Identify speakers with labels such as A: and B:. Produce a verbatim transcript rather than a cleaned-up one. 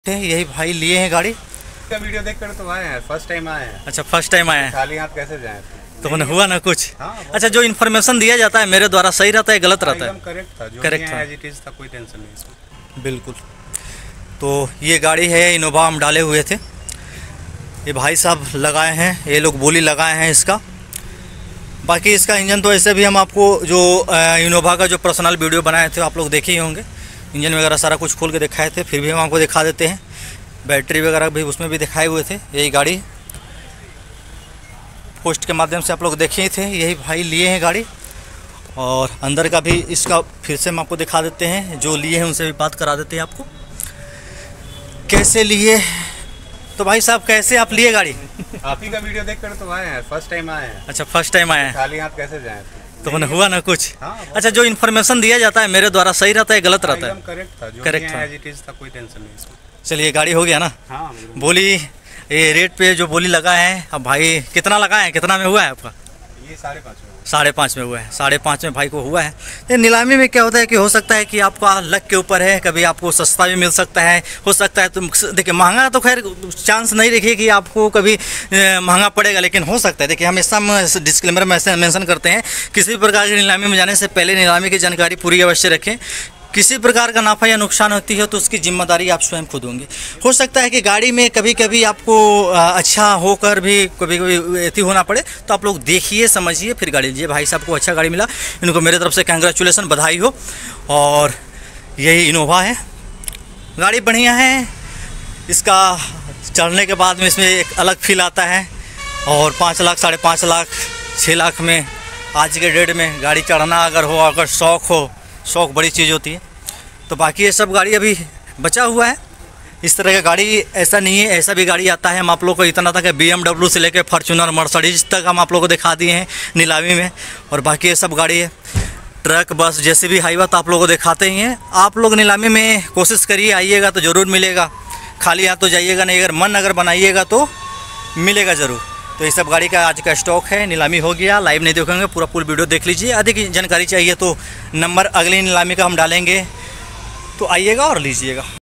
A: यही भाई लिए हैं गाड़ी
B: का वीडियो देखकर तो आए हैं, फर्स्ट टाइम आए हैं।
A: अच्छा, फर्स्ट टाइम आए हैं।
B: खाली हाथ कैसे जाएं?
A: तो उन्हें हुआ ना कुछ।
B: हाँ,
A: अच्छा, जो इन्फॉर्मेशन दिया जाता है मेरे द्वारा सही रहता है, गलत रहता है?
B: एकदम करेक्ट था, जो
A: करेक्ट
B: भी
A: था।
B: है एज इट इज था, कोई टेंशन नहीं इसमें।
A: बिल्कुल। तो ये गाड़ी है, इनोवा हम डाले हुए थे, ये भाई साहब लगाए हैं, ये लोग बोली लगाए हैं इसका। बाकी इसका इंजन तो ऐसे भी हम आपको जो इनोवा का जो पर्सनल वीडियो बनाए थे आप लोग देखे ही होंगे, इंजन वगैरह सारा कुछ खोल के दिखाए थे, फिर भी हम आपको दिखा देते हैं। बैटरी वगैरह भी उसमें भी दिखाए हुए थे। यही गाड़ी पोस्ट के माध्यम से आप लोग देखे ही थे, यही भाई लिए हैं गाड़ी। और अंदर का भी इसका फिर से हम आपको दिखा देते हैं, जो लिए हैं उनसे भी बात करा देते हैं आपको कैसे लिए। तो भाई साहब कैसे आप लिए गाड़ी?
B: आप ही का वीडियो देखकर तो आए हैं, फर्स्ट टाइम आए हैं।
A: अच्छा, फर्स्ट टाइम आए हैं।
B: खाली हाथ कैसे जाएं?
A: तो उन्हें हुआ ना कुछ।
B: हाँ,
A: अच्छा, जो इन्फॉर्मेशन दिया जाता है मेरे द्वारा सही रहता है, गलत रहता है?
B: एकदम करेक्ट था, जो
A: करेक्ट
B: भी
A: था।
B: है एज इट इज था, कोई टेंशन नहीं इसमें।
A: चलिए, गाड़ी हो गया ना।
B: हाँ,
A: बोली ये रेट पे जो बोली लगा है, अब भाई कितना लगा है, कितना में हुआ है आपका?
B: ये साढ़े पाँच में
A: साढ़े पाँच में हुआ है। साढ़े पाँच में भाई को हुआ है। ये नीलामी में क्या होता है कि हो सकता है कि आपका लक के ऊपर है, कभी आपको सस्ता भी मिल सकता है, हो सकता है। तो देखिए, महंगा तो खैर चांस नहीं रखिए कि आपको कभी महंगा पड़ेगा, लेकिन हो सकता है। देखिए, हमेशा हम डिस्क्लेमर में ऐसे मेंशन करते हैं, किसी भी प्रकार की नीलामी में जाने से पहले नीलामी की जानकारी पूरी अवश्य रखें। किसी प्रकार का नाफा या नुकसान होती है तो उसकी जिम्मेदारी आप स्वयं खुद होंगे। हो सकता है कि गाड़ी में कभी कभी आपको अच्छा होकर भी कभी कभी ऐसी होना पड़े, तो आप लोग देखिए, समझिए, फिर गाड़ी लीजिए। भाई साहब को अच्छा गाड़ी मिला, इनको मेरे तरफ से कंग्रेचुलेसन, बधाई हो। और यही इनोवा है, गाड़ी बढ़िया है। इसका चढ़ने के बाद में इसमें एक अलग फील आता है। और पाँच लाख साढ़े पाँच लाख छः लाख में आज के डेट में गाड़ी चढ़ना अगर हो, अगर शौक़ हो, शौक़ बड़ी चीज़ होती है। तो बाकी ये सब गाड़ी अभी बचा हुआ है। इस तरह का गाड़ी ऐसा नहीं है, ऐसा भी गाड़ी आता है। हम आप लोग को इतना तक बी एम डब्ल्यू से लेकर फॉर्च्यूनर, मर्सिडीज तक हम आप लोग को दिखा दिए हैं नीलामी में। और बाकी ये सब गाड़ी है, ट्रक, बस, जैसे भी हाईवा तो आप लोगों को दिखाते ही हैं। आप लोग नीलामी में कोशिश करिए, आइएगा तो ज़रूर मिलेगा। खाली हाथ तो जाइएगा नहीं, अगर मन अगर बनाइएगा तो मिलेगा ज़रूर। तो ये सब गाड़ी का आज का स्टॉक है। नीलामी हो गया, लाइव नहीं देखेंगे, पूरा पूरा वीडियो देख लीजिए। अधिक जानकारी चाहिए तो नंबर अगली नीलामी का हम डालेंगे, तो आइएगा और लीजिएगा।